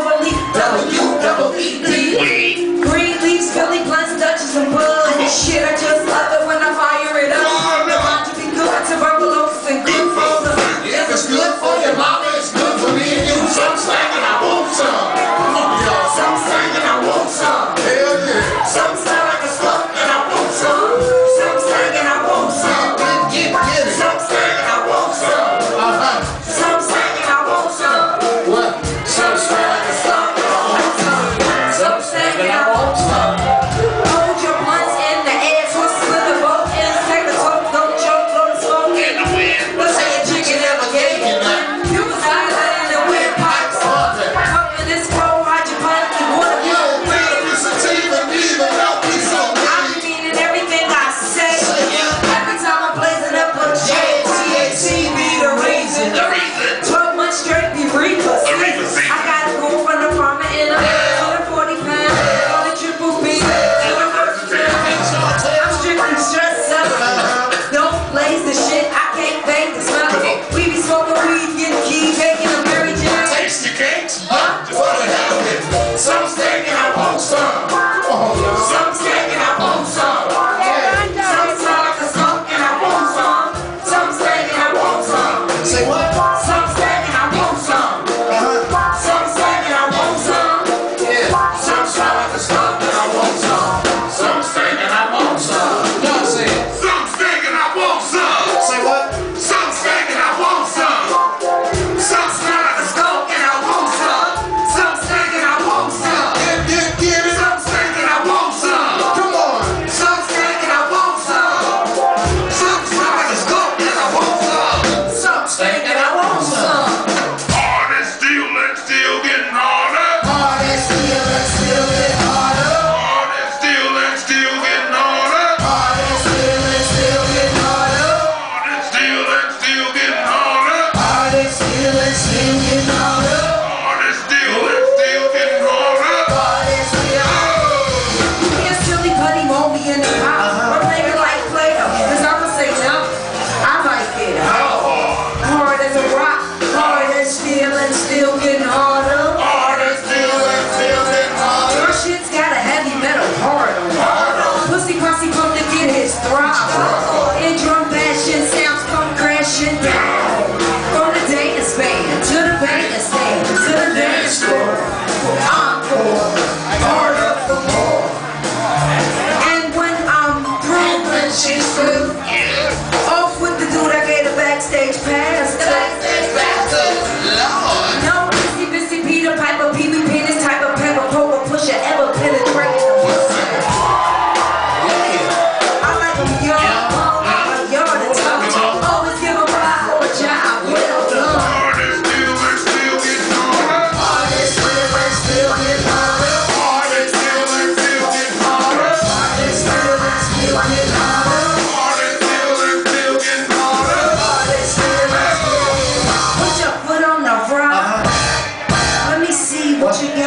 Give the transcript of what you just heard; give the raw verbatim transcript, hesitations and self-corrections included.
overly W double E D. Green leaves, Philly blunts, Dutchess and buds. Shit, I just love it when I fire it up. The mind to be good, tuberculosis and good for the. If it's good for your mama, it's good for me and you. Some slang and I want some. Come on, y'all. Some slang and I want some. Hell yeah. Some sound like a skunk and I want some. Some slang and I want some. Get, get it. Some slang and I want some. Uh-huh. Some slang and I want some. What? Some slang like a skunk and I want some. Some slang and I want some. Hold your blunts in the air, twist with the boat, and take a smoke, don't choke, blow the smoke in the wind. Let's say a chicken never gave you none. You was out in the windpipes. Up in this cold, hide your pipe, and water. Yo, man, it's a team and me, but don't be so I mean. be meaning everything I say. Every time I'm blazing up a J, T H C be the reason. The reason. twelve months straight be reapers. The reaper season. I gotta go from the farmer in a one forty pounds on the triple B. I'm strictly stressed up. Don't blaze the shit, I can't fake the smell. We be smoking weed, getting key, baking a Mary Jane. Taste your cakes? Huh? Just what the hell with it? Some steak and I want some. Come on, y'all. Some steak and I want some. Yeah. Some sound like a skunk and I want some. Some steak and I want some. Say what? Some steak and I want some. Uh-huh. Some steak and I want some. Yeah. Some sound like a skunk and I want some. Some steak and I want some. Y'all say it. Some steak and I want some. Say what? Some steak and I want some. Some sound like a skunk and I want some. Some steak and I want some. Get, get, get it. Some steak and I want some. Come on. Some steak and I want some. Some sound like a skunk and I want some. Some steak and I want some. Hard and still and still getting harder. Hard and still and still get harder. Hard and still and still getting harder. Hard and still and still get harder. Hard and still and still getting harder. Hard and still and still get harder. Hard and still and still getting harder. Hard and still. Me and Silly Putty won't be in the house. We're playing like Play-Doh. Cause I'ma say no. I like it. Hard as a rock. Hard as steel and still getting harder. Hard and still and still get harder. Your shit's got a heavy metal hard on it. Pussy posse come to get his throb. In drum fashion, sounds come crashing down. From the data span to the bank stand to the dance floor. Encore. Harder for more. And when I'm through, when she's through, off with the dude I gave a backstage pass to. No, Missy, Missy, Peter Piper, Pee Wee Penis, type of pepper, poker, pusher, ever penetrate the pussy. I like them young, like yard and tough. Always give them five or a job, well done. Hard and still and still getting harder. Hard and still and still get harder. Hard and still and still getting harder. Hard and still and still get harder. Hard and still and still getting harder. Hard and still and still get harder. Put your foot on the rock. Let me see what you got.